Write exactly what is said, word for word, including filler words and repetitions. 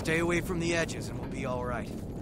Stay away from the edges and we'll be alright.